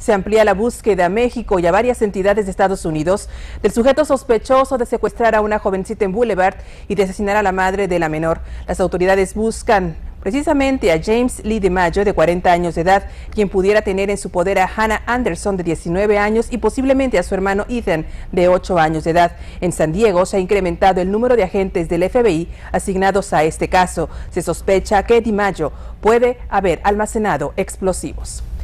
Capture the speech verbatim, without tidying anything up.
Se amplía la búsqueda a México y a varias entidades de Estados Unidos del sujeto sospechoso de secuestrar a una jovencita en Boulevard y de asesinar a la madre de la menor. Las autoridades buscan precisamente a James Lee DiMaggio, de cuarenta años de edad, quien pudiera tener en su poder a Hannah Anderson, de diecinueve años, y posiblemente a su hermano Ethan, de ocho años de edad. En San Diego se ha incrementado el número de agentes del F B I asignados a este caso. Se sospecha que DiMaggio puede haber almacenado explosivos.